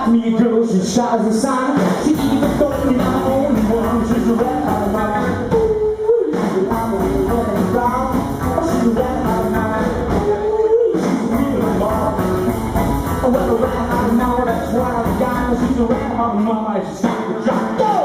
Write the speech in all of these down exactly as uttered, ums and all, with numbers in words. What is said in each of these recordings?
like me, girl, she's shy as a sign. She even told me I'm the only one. She's a red hot mine. Ooh, she's a red and brown. She's a red hot mine. Ooh, she's a real mom. Well, a red hot mama, that's what I got. She's a red hot mama, I just stop the drop. Go!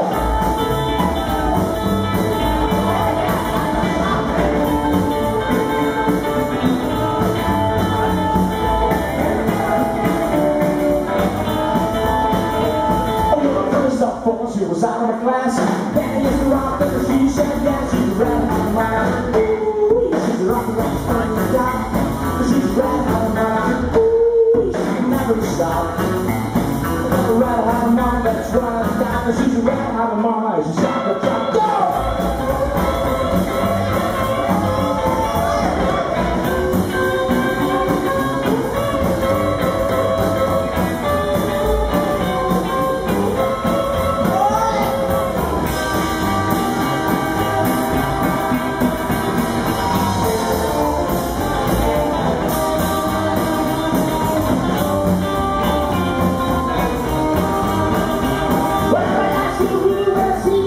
She was out of my class. Then used to rock and she said, yeah, she's a red hot mine. Ooh, she's a rock and roll starting to die. She's a red hot mine. Ooh, she can never stop. A red hot mine, that's what I got. She's a red hot mine. She's shot the drop. Go! See